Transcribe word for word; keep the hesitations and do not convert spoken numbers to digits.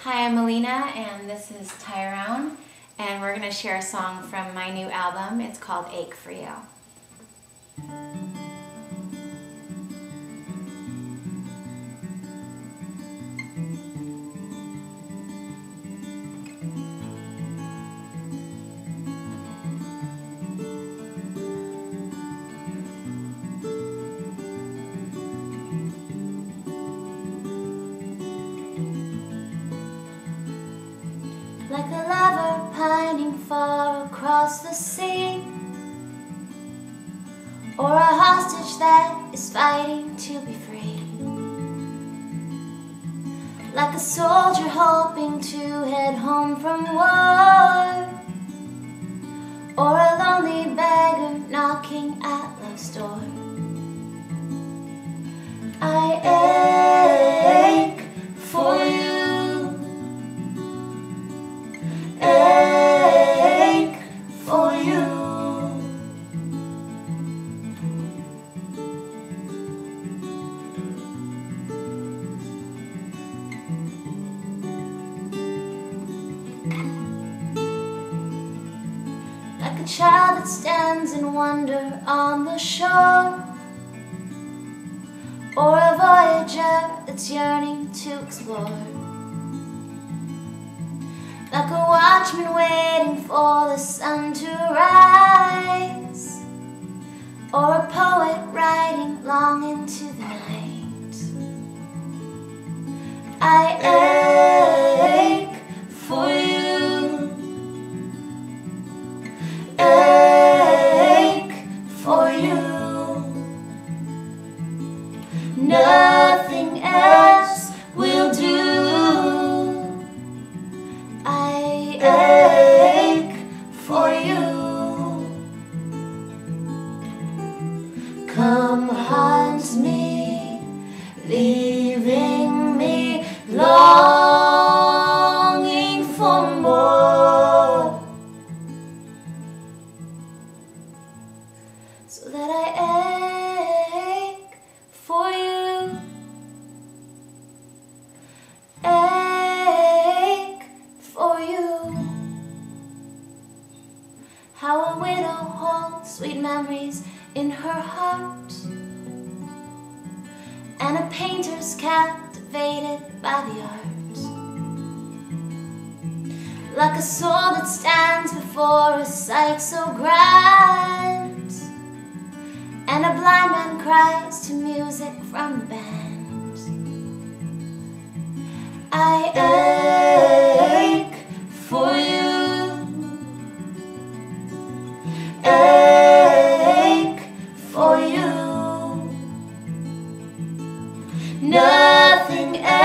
Hi, I'm Melina, and this is Tyrone, and we're going to share a song from my new album. It's called Ache for You. Like a lover pining far across the sea, or a hostage that is fighting to be free. Like a soldier hoping to head home from war, or a lonely beggar knocking at love's door. I ache for you, ache for you. Like a child that stands in wonder on the shore, or a voyager that's yearning to explore. Like a watchman waiting for the sun to rise, or a poet writing long into the night. I ache for you, ache for you. Nothing else will do. I ache for you. Come haunt me, leaving me longing for more, so that I ache for you, ache for you. How a widow holds sweet memories in her heart, and a painter's captivated by the art. Like a soul that stands before a sight so grand, and a blind man cries to music from the band. I ache for you, ache for you. Nothing else